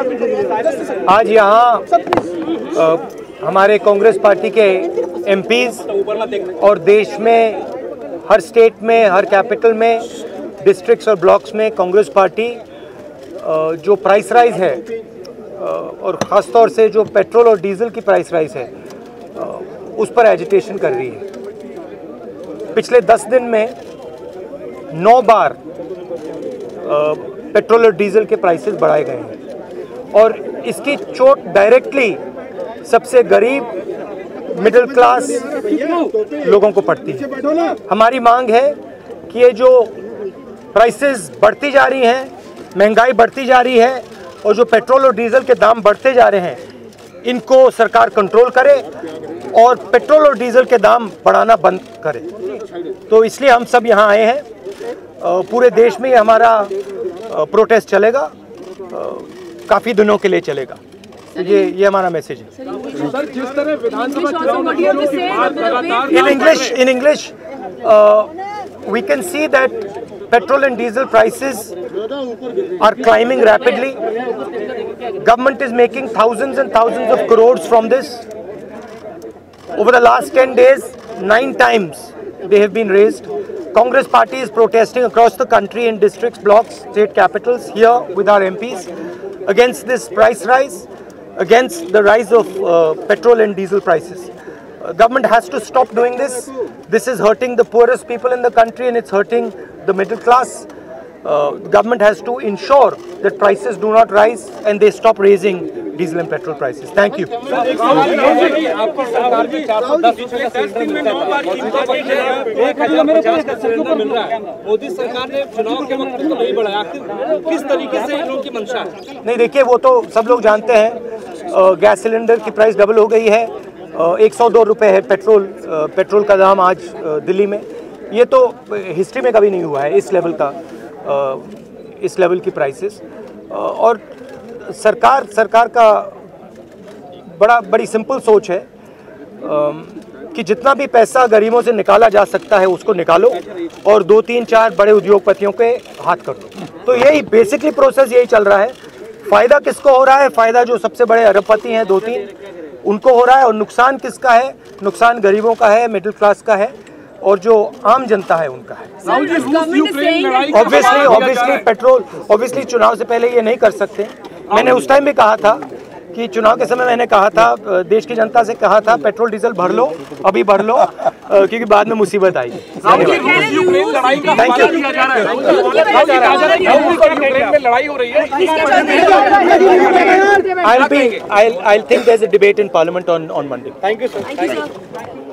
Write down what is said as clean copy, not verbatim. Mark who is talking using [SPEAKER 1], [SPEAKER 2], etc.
[SPEAKER 1] आज यहाँ हमारे कांग्रेस पार्टी के एमपीज और देश में हर स्टेट में, हर कैपिटल में, डिस्ट्रिक्ट्स और ब्लॉक्स में कांग्रेस पार्टी जो प्राइस राइज है और ख़ास तौर से जो पेट्रोल और डीजल की प्राइस राइज है उस पर एजिटेशन कर रही है। पिछले 10 दिन में 9 बार पेट्रोल और डीजल के प्राइसेस बढ़ाए गए हैं और इसकी चोट डायरेक्टली सबसे गरीब मिडिल क्लास लोगों को पड़ती है। हमारी मांग है कि ये जो प्राइसेस बढ़ती जा रही हैं, महंगाई बढ़ती जा रही है और जो पेट्रोल और डीजल के दाम बढ़ते जा रहे हैं, इनको सरकार कंट्रोल करे और पेट्रोल और डीजल के दाम बढ़ाना बंद करे। तो इसलिए हम सब यहाँ आए हैं। पूरे देश में हमारा प्रोटेस्ट चलेगा, काफ़ी दिनों के लिए चलेगा। ये हमारा मैसेज है।
[SPEAKER 2] सर, जिस तरह विधानसभा चुनाव
[SPEAKER 1] in English we can see that petrol and diesel prices are climbing rapidly. Government is making thousands and thousands of crores from this. Over the last 10 days, 9 times they have been raised. Congress party is protesting across the country in districts, blocks, state capitals, here with our MPs against this price rise, against the rise of petrol and diesel prices. Government has to stop doing this. This is hurting the poorest people in the country and it's hurting the middle class. Government has to ensure that prices do not rise and they stop raising diesel and petrol prices. Thank you.
[SPEAKER 2] Modi सरकार ने चुनाव के वक्त तो नहीं बढ़ाया, किस तरीके से लोगों की मंशा है?
[SPEAKER 1] नहीं, देखिए, वो तो सब लोग जानते हैं। गैस सिलेंडर की प्राइस डबल हो गई है। 102 रुपये है पेट्रोल का दाम आज दिल्ली में। ये तो हिस्ट्री में कभी नहीं हुआ है इस लेवल की प्राइसेस। और सरकार का बड़ी सिंपल सोच है कि जितना भी पैसा गरीबों से निकाला जा सकता है उसको निकालो और 2, 3, 4 बड़े उद्योगपतियों के हाथ कर दो। तो यही बेसिकली प्रोसेस यही चल रहा है। फ़ायदा किसको हो रहा है? फ़ायदा जो सबसे बड़े अरबपति हैं 2-3 उनको हो रहा है। और नुकसान किसका है? नुकसान गरीबों का है, मिडिल क्लास का है और जो आम जनता है उनका है। ऑब्वियसली चुनाव से पहले ये नहीं कर सकते। मैंने उस टाइम भी कहा था कि चुनाव के समय मैंने कहा था, देश की जनता से कहा था, पेट्रोल डीजल भर लो, अभी भर लो, क्योंकि बाद में मुसीबत आएगी। Thank you.
[SPEAKER 2] लड़ाई हो रही है।
[SPEAKER 1] I'll think there's a debate in Parliament on Monday.
[SPEAKER 2] Thank you, sir.